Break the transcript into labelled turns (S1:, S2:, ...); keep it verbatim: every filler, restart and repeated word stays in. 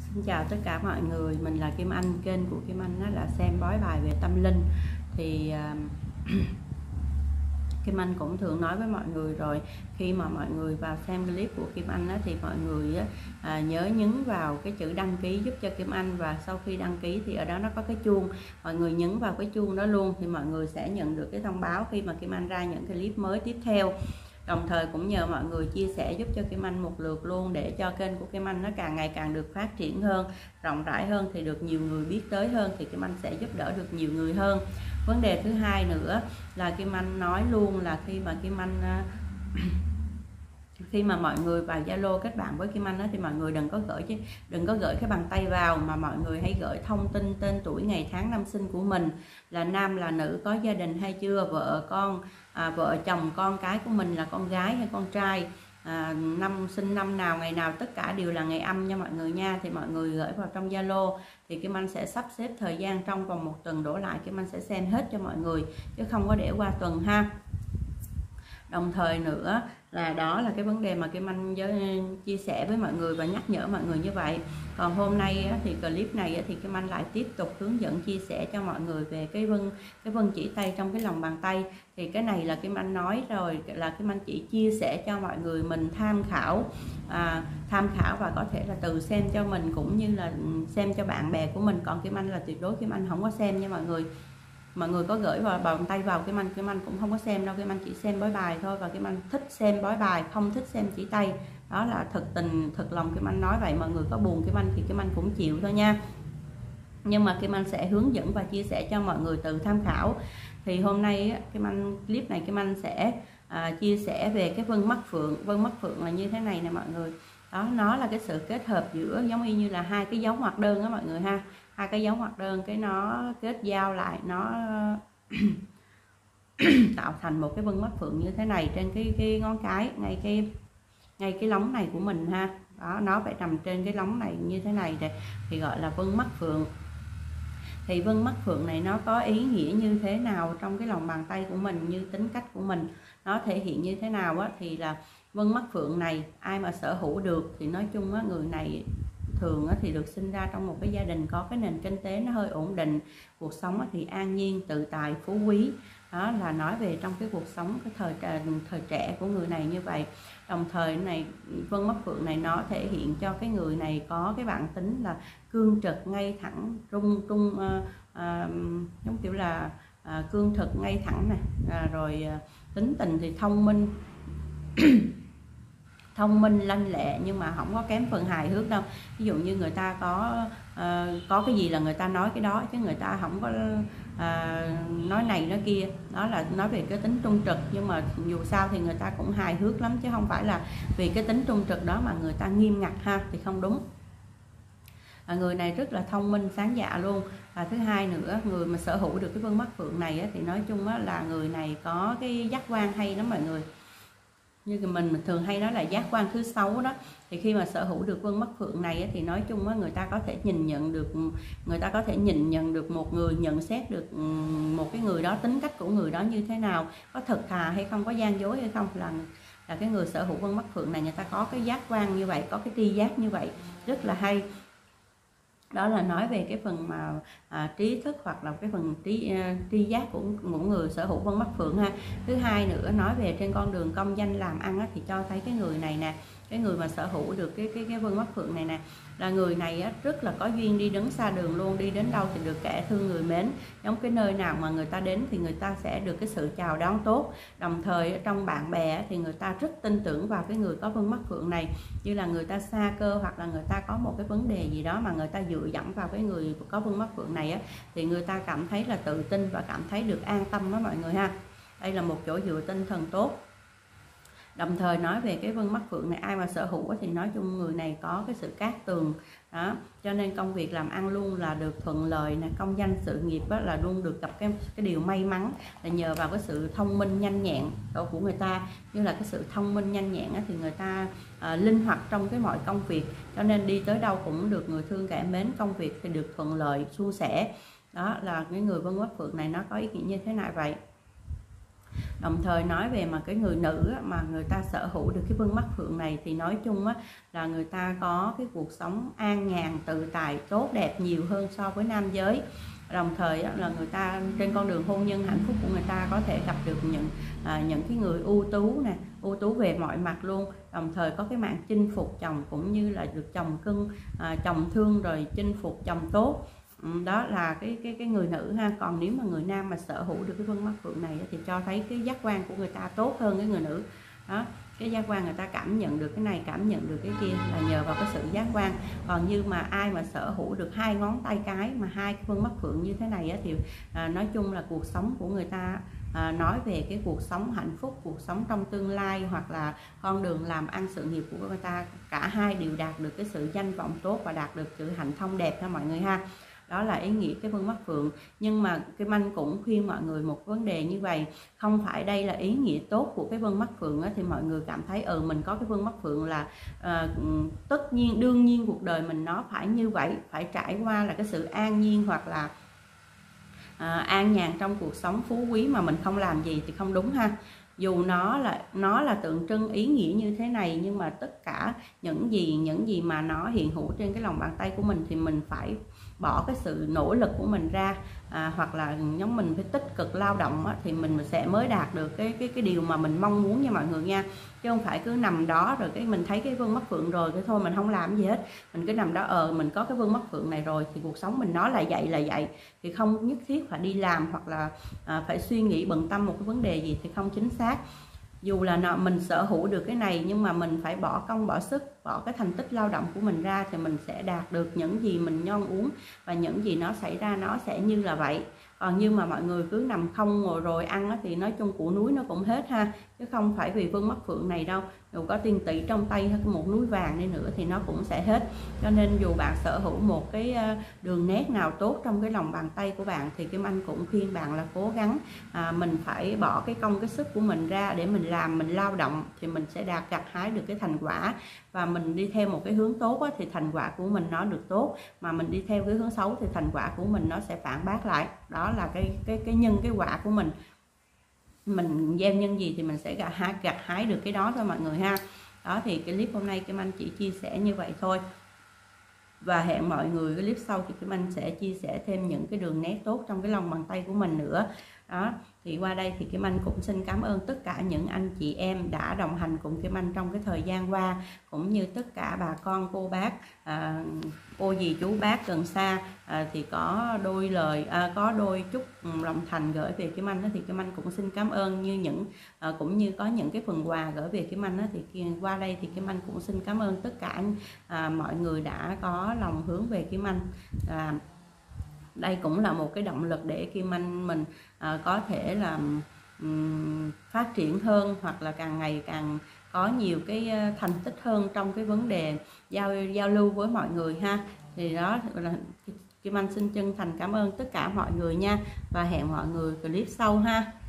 S1: Xin chào tất cả mọi người, mình là Kim Anh, kênh của Kim Anh đó là xem bói bài về tâm linh. Thì uh, Kim Anh cũng thường nói với mọi người rồi, khi mà mọi người vào xem clip của Kim Anh á, thì mọi người á, à, nhớ nhấn vào cái chữ đăng ký giúp cho Kim Anh, và sau khi đăng ký thì ở đó nó có cái chuông, mọi người nhấn vào cái chuông đó luôn thì mọi người sẽ nhận được cái thông báo khi mà Kim Anh ra những clip mới tiếp theo. Đồng thời cũng nhờ mọi người chia sẻ giúp cho Kim Anh một lượt luôn, để cho kênh của Kim Anh nó càng ngày càng được phát triển hơn, rộng rãi hơn, thì được nhiều người biết tới hơn, thì Kim Anh sẽ giúp đỡ được nhiều người hơn. Vấn đề thứ hai nữa là Kim Anh nói luôn là khi mà Kim Anh khi mà mọi người vào Zalo kết bạn với Kim Anh đó, thì mọi người đừng có gửi chứ đừng có gửi cái bàn tay vào, mà mọi người hãy gửi thông tin tên tuổi, ngày tháng năm sinh của mình, là nam là nữ, có gia đình hay chưa, vợ con à, vợ chồng con cái của mình là con gái hay con trai, à, năm sinh năm nào ngày nào, tất cả đều là ngày âm nha mọi người nha. Thì mọi người gửi vào trong Zalo thì Kim Anh sẽ sắp xếp thời gian trong vòng một tuần đổ lại, Kim Anh sẽ xem hết cho mọi người chứ không có để qua tuần ha. Đồng thời nữa là đó là cái vấn đề mà Kim Anh chia sẻ với mọi người và nhắc nhở mọi người như vậy. Còn hôm nay thì clip này thì Kim Anh lại tiếp tục hướng dẫn chia sẻ cho mọi người về cái vân cái vân chỉ tay trong cái lòng bàn tay. Thì cái này là Kim Anh nói rồi, là Kim Anh chỉ chia sẻ cho mọi người mình tham khảo, à, tham khảo và có thể là từ xem cho mình cũng như là xem cho bạn bè của mình. Còn Kim Anh là tuyệt đối Kim Anh không có xem nha mọi người. Mọi người có gửi vào bàn tay vào Kim Anh, Kim Anh cũng không có xem đâu. Kim Anh chỉ xem bói bài thôi, và Kim Anh thích xem bói bài, không thích xem chỉ tay. Đó là thực tình thực lòng Kim Anh nói vậy. Mọi người có buồn Kim Anh thì Kim Anh cũng chịu thôi nha, nhưng mà Kim Anh sẽ hướng dẫn và chia sẻ cho mọi người tự tham khảo. Thì hôm nay Kim Anh clip này Kim Anh sẽ à, chia sẻ về cái vân mắt phượng. Vân mắt phượng là như thế này nè mọi người. Đó, nó là cái sự kết hợp giữa giống y như là hai cái dấu ngoặc đơn đó mọi người ha. Hai cái dấu ngoặc đơn, cái nó kết giao lại, nó tạo thành một cái vân mắt phượng như thế này trên cái cái ngón cái, ngay cái ngay cái lóng này của mình ha. Đó, nó phải nằm trên cái lóng này như thế này để, thì gọi là vân mắt phượng. Thì vân mắt phượng này nó có ý nghĩa như thế nào trong cái lòng bàn tay của mình, như tính cách của mình nó thể hiện như thế nào á, thì là vân mắt phượng này ai mà sở hữu được thì nói chung á, người này thường thì được sinh ra trong một cái gia đình có cái nền kinh tế nó hơi ổn định, cuộc sống thì an nhiên, tự tại, phú quý. Đó là nói về trong cái cuộc sống cái thời thời trẻ của người này như vậy. Đồng thời này vân mắt phượng này nó thể hiện cho cái người này có cái bản tính là cương trực, ngay thẳng, trung trung uh, uh, giống kiểu là uh, cương trực, ngay thẳng này, uh, rồi uh, tính tình thì thông minh thông minh lanh lẹ, nhưng mà không có kém phần hài hước đâu. Ví dụ như người ta có uh, có cái gì là người ta nói cái đó, chứ người ta không có uh, nói này nói kia. Đó là nói về cái tính trung trực, nhưng mà dù sao thì người ta cũng hài hước lắm, chứ không phải là vì cái tính trung trực đó mà người ta nghiêm ngặt ha, thì không đúng. À, người này rất là thông minh, sáng dạ luôn. Và thứ hai nữa, người mà sở hữu được cái vân mắt phượng này á, thì nói chung á, là người này có cái giác quan hay lắm mọi người. Như mình thường hay nói là giác quan thứ sáu đó. Thì khi mà sở hữu được vân mắt phượng này á, thì nói chung á, người ta có thể nhìn nhận được người ta có thể nhìn nhận được một người, nhận xét được một cái người đó, tính cách của người đó như thế nào, có thật thà hay không, có gian dối hay không, là là cái người sở hữu vân mắt phượng này người ta có cái giác quan như vậy, có cái tri giác như vậy, rất là hay. Đó là nói về cái phần mà à, trí thức, hoặc là cái phần trí uh, tri giác của mỗi người sở hữu vân mắt phượng ha. Thứ hai nữa, nói về trên con đường công danh làm ăn á, thì cho thấy cái người này nè, cái người mà sở hữu được cái cái cái vân mắt phượng này nè, là người này á, rất là có duyên đi đứng xa đường luôn, đi đến đâu thì được kẻ thương người mến. Giống cái nơi nào mà người ta đến thì người ta sẽ được cái sự chào đón tốt. Đồng thời trong bạn bè thì người ta rất tin tưởng vào cái người có vân mắt phượng này, như là người ta xa cơ, hoặc là người ta có một cái vấn đề gì đó mà người ta dựa dẫm vào cái người có vân mắt phượng này á, thì người ta cảm thấy là tự tin và cảm thấy được an tâm đó mọi người ha. Đây là một chỗ dựa tinh thần tốt. Đồng thời nói về cái vân mắt phượng này ai mà sở hữu thì nói chung người này có cái sự cát tường đó, cho nên công việc làm ăn luôn là được thuận lợi nè, công danh sự nghiệp là luôn được gặp cái cái điều may mắn, là nhờ vào cái sự thông minh nhanh nhẹn của người ta. Như là cái sự thông minh nhanh nhẹn thì người ta à, linh hoạt trong cái mọi công việc, cho nên đi tới đâu cũng được người thương kẻ mến, công việc thì được thuận lợi suôn sẻ. Đó là cái người vân mắt phượng này nó có ý nghĩa như thế này vậy. Đồng thời nói về mà cái người nữ mà người ta sở hữu được cái vương mắt phượng này thì nói chung á, là người ta có cái cuộc sống an nhàn, tự tại, tốt đẹp nhiều hơn so với nam giới. Đồng thời á, là người ta trên con đường hôn nhân hạnh phúc của người ta có thể gặp được những à, những cái người ưu tú nè, ưu tú về mọi mặt luôn. Đồng thời có cái mạng chinh phục chồng, cũng như là được chồng cưng, à, chồng thương rồi chinh phục chồng tốt. Đó là cái cái cái người nữ ha. Còn nếu mà người nam mà sở hữu được cái vương mắt phượng này thì cho thấy cái giác quan của người ta tốt hơn cái người nữ đó. Cái giác quan người ta cảm nhận được cái này, cảm nhận được cái kia là nhờ vào cái sự giác quan. Còn như mà ai mà sở hữu được hai ngón tay cái mà hai cái vương mắt phượng như thế này á, thì à, nói chung là cuộc sống của người ta à, nói về cái cuộc sống hạnh phúc, cuộc sống trong tương lai, hoặc là con đường làm ăn sự nghiệp của người ta, cả hai đều đạt được cái sự danh vọng tốt và đạt được sự hạnh thông đẹp ha mọi người ha. Đó là ý nghĩa cái vương mắt phượng. Nhưng mà Kim Anh cũng khuyên mọi người một vấn đề như vậy, không phải đây là ý nghĩa tốt của cái vương mắt phượng á, thì mọi người cảm thấy ừ mình có cái vương mắt phượng là uh, tất nhiên đương nhiên cuộc đời mình nó phải như vậy, phải trải qua là cái sự an nhiên hoặc là uh, an nhàn trong cuộc sống phú quý mà mình không làm gì thì không đúng ha. Dù nó là nó là tượng trưng ý nghĩa như thế này, nhưng mà tất cả những gì những gì mà nó hiện hữu trên cái lòng bàn tay của mình thì mình phải bỏ cái sự nỗ lực của mình ra, à, hoặc là nhóm mình phải tích cực lao động á, thì mình sẽ mới đạt được cái cái cái điều mà mình mong muốn nha mọi người nha. Chứ không phải cứ nằm đó rồi cái mình thấy cái vương mắt phượng rồi cái thôi mình không làm gì hết, mình cứ nằm đó ờ mình có cái vương mắt phượng này rồi thì cuộc sống mình nói là vậy là vậy, thì không nhất thiết phải đi làm hoặc là à, phải suy nghĩ bận tâm một cái vấn đề gì thì không chính xác. Dù là nó, mình sở hữu được cái này nhưng mà mình phải bỏ công bỏ sức, bỏ cái thành tích lao động của mình ra thì mình sẽ đạt được những gì mình mong muốn, và những gì nó xảy ra nó sẽ như là vậy. Còn như mà mọi người cứ nằm không ngồi rồi ăn thì nói chung củ núi nó cũng hết ha, chứ không phải vì vương mắt phượng này đâu. Dù có tiền tỷ trong tay hay một núi vàng đi nữa thì nó cũng sẽ hết. Cho nên dù bạn sở hữu một cái đường nét nào tốt trong cái lòng bàn tay của bạn thì Kim Anh cũng khuyên bạn là cố gắng à, mình phải bỏ cái công cái sức của mình ra để mình làm, mình lao động thì mình sẽ đạt gặt hái được cái thành quả. Và mình đi theo một cái hướng tốt á, thì thành quả của mình nó được tốt, mà mình đi theo cái hướng xấu thì thành quả của mình nó sẽ phản bác lại. Đó là cái cái cái nhân cái quả của mình, mình gieo nhân gì thì mình sẽ gặt hái gặt hái được cái đó thôi mọi người ha. Đó thì cái clip hôm nay Kim Anh chỉ chia sẻ như vậy thôi, và hẹn mọi người cái clip sau thì Kim Anh sẽ chia sẻ thêm những cái đường nét tốt trong cái lòng bàn tay của mình nữa. Đó thì qua đây thì Kim Anh cũng xin cảm ơn tất cả những anh chị em đã đồng hành cùng Kim Anh trong cái thời gian qua, cũng như tất cả bà con cô bác, à, cô dì chú bác gần xa, à, thì có đôi lời à, có đôi chút lòng thành gửi về Kim Anh đó, thì Kim Anh cũng xin cảm ơn. Như những à, cũng như có những cái phần quà gửi về Kim Anh đó, thì qua đây thì Kim Anh cũng xin cảm ơn tất cả à, mọi người đã có lòng hướng về Kim Anh. à, Đây cũng là một cái động lực để Kim Anh mình à, có thể là um, phát triển hơn, hoặc là càng ngày càng có nhiều cái thành tích hơn trong cái vấn đề giao giao lưu với mọi người ha. Thì đó là Kim Anh xin chân thành cảm ơn tất cả mọi người nha, và hẹn mọi người clip sau ha.